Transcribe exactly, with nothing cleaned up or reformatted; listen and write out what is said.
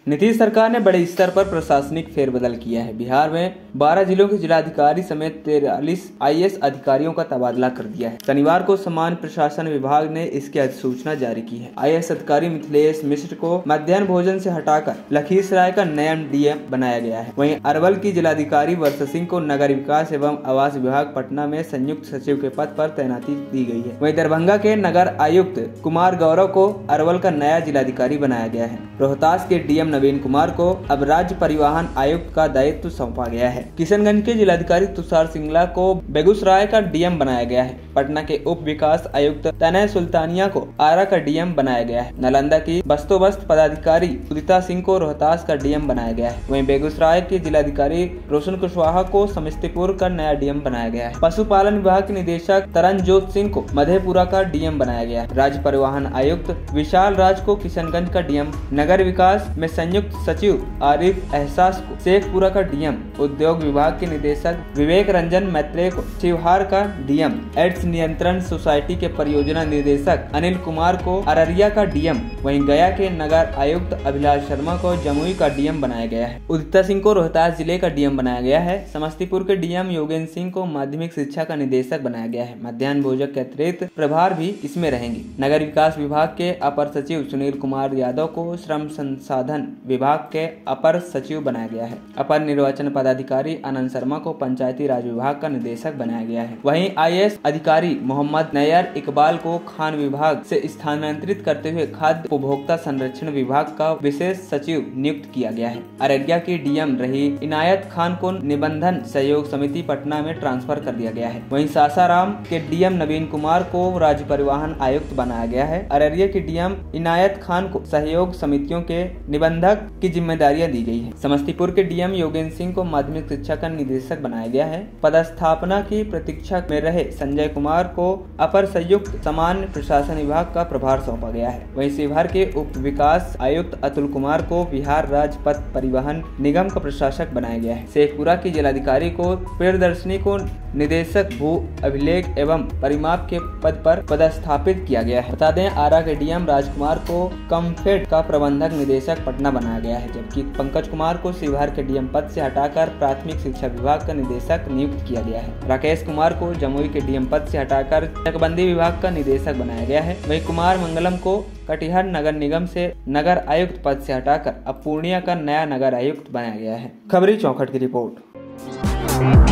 नीतीश सरकार ने बड़े स्तर पर प्रशासनिक फेरबदल किया है। बिहार में बारह जिलों के जिलाधिकारी समेत तैंतालीस आई ए एस अधिकारियों का तबादला कर दिया है। शनिवार को सामान्य प्रशासन विभाग ने इसकी अधिसूचना जारी की है। आई ए एस अधिकारी मिथिलेश मिश्र को मध्याह्न भोजन से हटाकर लखीसराय का नया डी एम बनाया गया है। वहीं अरवल की जिलाधिकारी वर्षा सिंह को नगर विकास एवं आवास विभाग पटना में संयुक्त सचिव के पद पर तैनाती दी गई है। वहीं दरभंगा के नगर आयुक्त कुमार गौरव को अरवल का नया जिलाधिकारी बनाया गया है। रोहतास के डी एम नवीन कुमार को अब राज्य परिवहन आयुक्त का दायित्व सौंपा गया है। किशनगंज के जिलाधिकारी तुषार सिंगला को बेगूसराय का डी एम बनाया गया है। पटना के उप विकास आयुक्त तनय सुल्तानिया को आरा का डी एम बनाया गया है। नालंदा की बस्तोबस्त पदाधिकारी उदिता सिंह को रोहतास का डी एम बनाया गया है। वहीं बेगूसराय के जिलाधिकारी रोशन कुशवाहा को समस्तीपुर का नया डी एम बनाया गया है। पशुपालन विभाग के निदेशक तरनजोत सिंह को मधेपुरा का डी एम बनाया गया है। राज्य परिवहन आयुक्त विशाल राज को किशनगंज का डी एम, नगर विकास में संयुक्त सचिव आरिफ एहसास को शेखपुरा का डी एम, उद्योग विभाग के निदेशक विवेक रंजन मैत्रेय को शिवहार का डी एम, एड्स नियंत्रण सोसाइटी के परियोजना निदेशक अनिल कुमार को अररिया का डी एम, वहीं गया के नगर आयुक्त अभिलाष शर्मा को जमुई का डी एम बनाया गया है। उदिता सिंह को रोहतास जिले का डी एम बनाया गया है। समस्तीपुर के डी एम योगेंद्र सिंह को माध्यमिक शिक्षा का निदेशक बनाया गया है। मध्याह्न भोजन के अतिरिक्त प्रभार भी इसमें रहेंगे। नगर विकास विभाग के अपर सचिव सुनील कुमार यादव को श्रम संसाधन विभाग के अपर सचिव बनाया गया है। अपर निर्वाचन पदाधिकारी आनंद शर्मा को पंचायती राज विभाग का निदेशक बनाया गया है। वहीं आई ए एस अधिकारी मोहम्मद नैयर इकबाल को खान विभाग से स्थानांतरित करते हुए खाद्य उपभोक्ता संरक्षण विभाग का विशेष सचिव नियुक्त किया गया है। अररिया की डी एम रही इनायत खान को निबंधन सहयोग समिति पटना में ट्रांसफर कर दिया गया है। वहीं सासाराम के डी एम नवीन कुमार को राज्य परिवहन आयुक्त बनाया गया है। अररिया की डी एम इनायत खान को सहयोग समितियों के निबंधक की जिम्मेदारियां दी गई है। समस्तीपुर के डी एम योगेंद्र सिंह को माध्यमिक शिक्षा का निदेशक बनाया गया है। पदस्थापना की प्रतीक्षा में रहे संजय कुमार को अपर संयुक्त सामान्य प्रशासन विभाग का प्रभार सौंपा गया है। वहीं शिवहर के उप विकास आयुक्त अतुल कुमार को बिहार राज्य पथ परिवहन निगम का प्रशासक बनाया गया है। शेखपुरा की जिलाधिकारी को प्रियदर्शनी को निदेशक भू अभिलेख एवं परिमाप के पद पर पदस्थापित किया गया है। बता दें, आरा के डी एम राजकुमार को कम्फेड का प्रबंधक निदेशक पटना बनाया गया है, जबकि पंकज कुमार को शिवहर के डी एम पद से हटाकर प्राथमिक शिक्षा विभाग का निदेशक नियुक्त किया गया है। राकेश कुमार को जमुई के डी एम पद से हटाकर चकबंदी विभाग का निदेशक बनाया गया है। वहीं कुमार मंगलम को कटिहार नगर निगम से नगर आयुक्त पद से हटाकर अब पूर्णिया का नया नगर आयुक्त बनाया गया है। खबरी चौखट की रिपोर्ट।